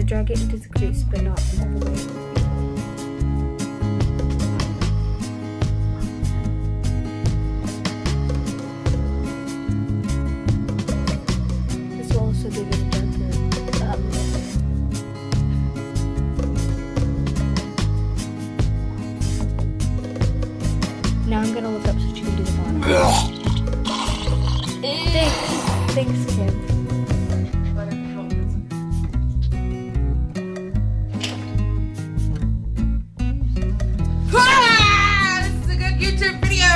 drag it into the crease, but not all the way. This will also give it a darker Now I'm gonna look up so you can do the bottom. Thanks, Kim. This is a good YouTube video!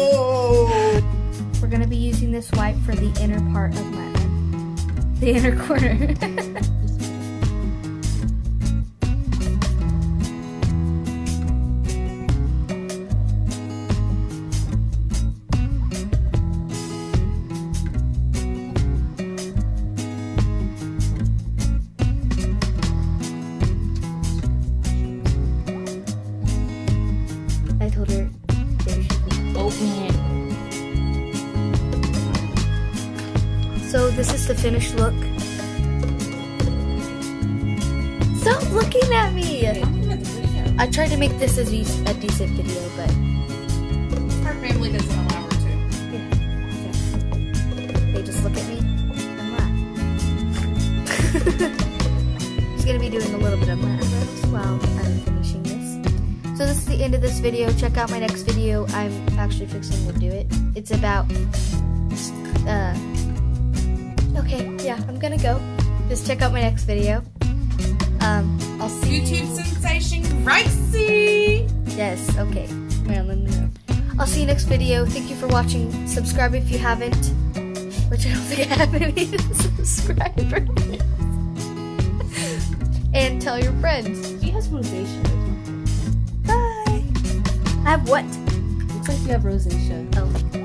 We're gonna be using this white for the inner part of my eye. The inner corner. I told her there she go. Open it. So this is the finished look. Stop looking at me! I tried to make this a decent video, but Our family doesn't allow her to. yeah. They just look at me and laugh. Just gonna be doing a little bit of my eyebrows while I'm finishing this. So this is the end of this video. Check out my next video. I'm actually fixing to do it. It's about okay, yeah, I'm gonna go. Just check out my next video. I'll see YouTube sensation Gracie! Yes, okay. Marilyn Monroe. I'll see you next video. Thank you for watching. Subscribe if you haven't. Which I don't think I have any subscribers. And tell your friends. She has rosacea. Bye. I have what? Looks like you have rosacea. Oh.